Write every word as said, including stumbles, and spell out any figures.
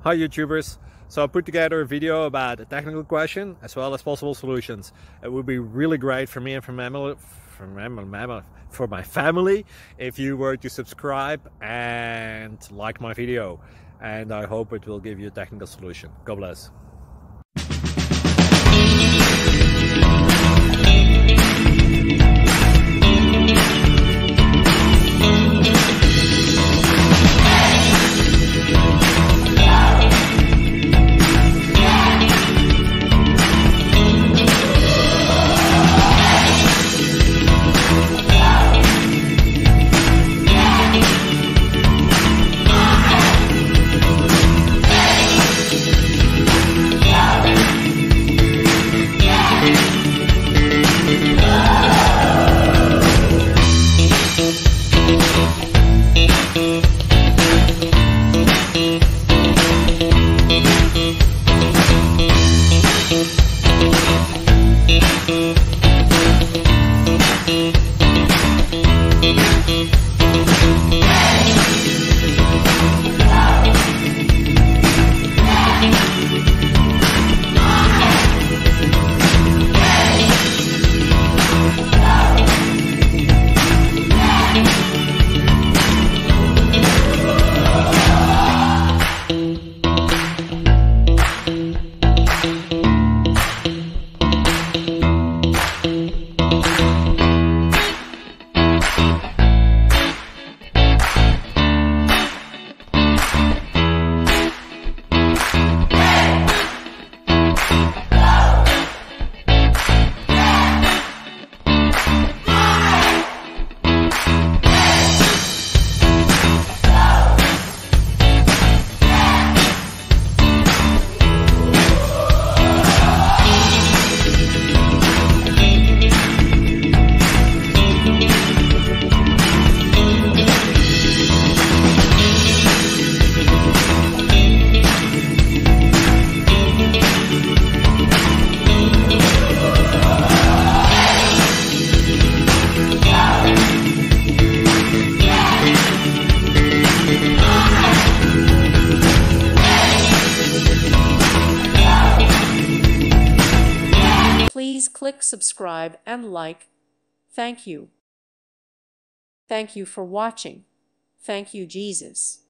Hi YouTubers, so I put together a video about a technical question as well as possible solutions. It would be really great for me and for, mammal, for, mammal, mammal, for my family if you were to subscribe and like my video, and I hope it will give you a technical solution. God bless. Please click subscribe and like. Thank you. Thank you for watching. Thank you, Jesus.